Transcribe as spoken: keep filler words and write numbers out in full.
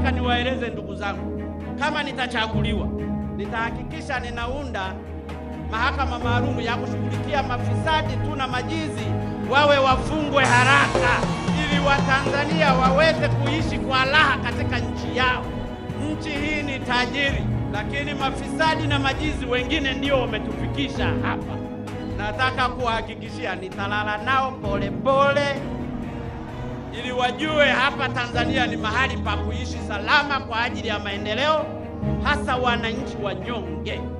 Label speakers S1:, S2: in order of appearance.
S1: nataka niwaeleze ndugu zangu, kama nitachaguliwa, nitahakikisha ninaunda mahakama maalum ya kushughulikia mafisadi tu na majizi, wawe wafungwe haraka, ili Watanzania waweze kuishi kwa raha katika nchi yao. Nchi hii ni tajiri, lakini mafisadi na majizi wengine ndio wametufikisha hapa. Nataka kuhakikishia nitalala nao pole pole, ili wajue hapa Tanzania ni mahali pa kuishi salama kwa ajili ya maendeleo, hasa wananchi wanyonge.